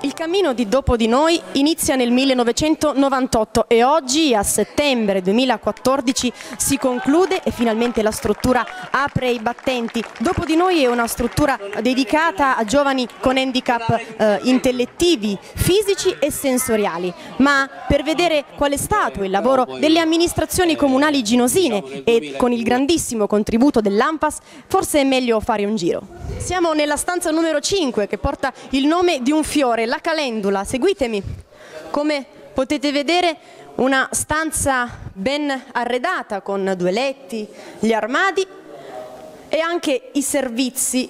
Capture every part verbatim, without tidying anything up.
Il cammino di Dopo di Noi inizia nel millenovecentonovantotto e oggi, a settembre duemilaquattordici, si conclude e finalmente la struttura apre i battenti. Dopo di Noi è una struttura dedicata a giovani con handicap eh, intellettivi, fisici e sensoriali. Ma per vedere qual è stato il lavoro delle amministrazioni comunali ginosine e con il grandissimo contributo dell'ANFAS, forse è meglio fare un giro. Siamo nella stanza numero cinque che porta il nome di un fiore, la calendula. Seguitemi. Come potete vedere, una stanza ben arredata con due letti, gli armadi e anche i servizi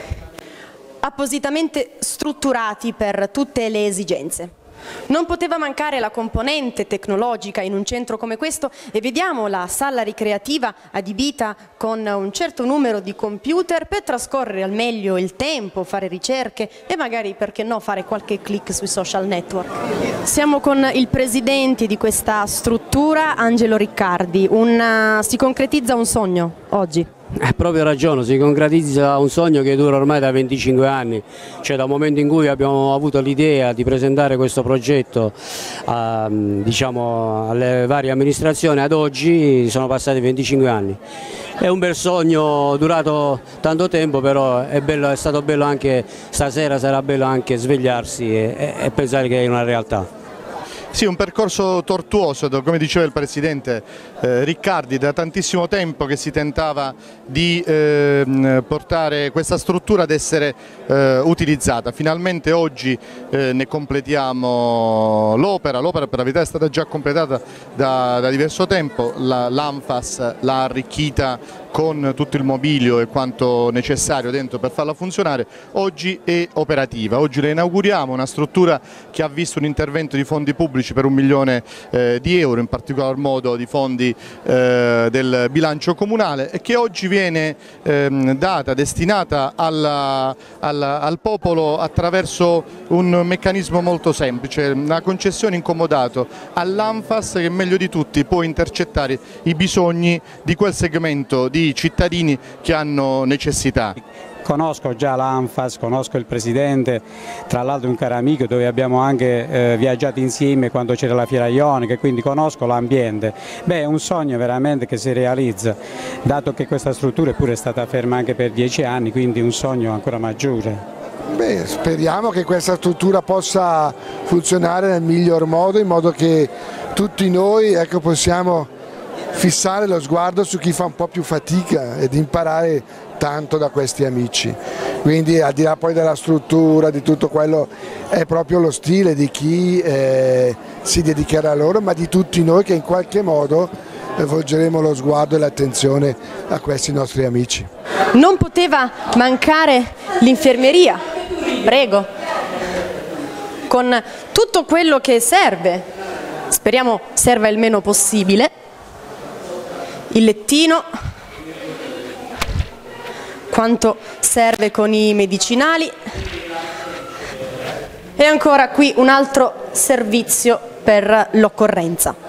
appositamente strutturati per tutte le esigenze. Non poteva mancare la componente tecnologica in un centro come questo e vediamo la sala ricreativa adibita con un certo numero di computer per trascorrere al meglio il tempo, fare ricerche e magari, perché no, fare qualche click sui social network. Siamo con il presidente di questa struttura, Angelo Riccardi. Un, si concretizza un sogno oggi? Hai proprio ragione, si concretizza un sogno che dura ormai da venticinque anni, cioè dal momento in cui abbiamo avuto l'idea di presentare questo progetto a, diciamo, alle varie amministrazioni ad oggi sono passati venticinque anni. È un bel sogno durato tanto tempo, però è, bello, è stato bello anche stasera, sarà bello anche svegliarsi e, e pensare che è una realtà. Sì, un percorso tortuoso, come diceva il Presidente eh, Riccardi, da tantissimo tempo che si tentava di eh, portare questa struttura ad essere eh, utilizzata. Finalmente oggi eh, ne completiamo l'opera, l'opera per la verità è stata già completata da, da diverso tempo, l'ANFAS l'ha arricchita con tutto il mobilio e quanto necessario dentro per farla funzionare. Oggi è operativa, oggi la inauguriamo, una struttura che ha visto un intervento di fondi pubblici per un milione eh, di euro, in particolar modo di fondi eh, del bilancio comunale, e che oggi viene eh, data, destinata alla, alla, al popolo attraverso un meccanismo molto semplice, una concessione in comodato all'ANFAS che meglio di tutti può intercettare i bisogni di quel segmento di cittadini che hanno necessità. Conosco già l'ANFAS, conosco il Presidente, tra l'altro un caro amico dove abbiamo anche eh, viaggiato insieme quando c'era la Fiera Ionica, quindi conosco l'ambiente. Beh, è un sogno veramente che si realizza, dato che questa struttura pure è stata ferma anche per dieci anni, quindi un sogno ancora maggiore. Beh, speriamo che questa struttura possa funzionare nel miglior modo, in modo che tutti noi ecco, possiamo fissare lo sguardo su chi fa un po' più fatica ed imparare tanto da questi amici. Quindi al di là poi della struttura, di tutto quello, è proprio lo stile di chi eh, si dedicherà a loro, ma di tutti noi che in qualche modo volgeremo lo sguardo e l'attenzione a questi nostri amici. Non poteva mancare l'infermeria, prego, con tutto quello che serve, speriamo serva il meno possibile, il lettino, quanto serve con i medicinali e ancora qui un altro servizio per l'occorrenza.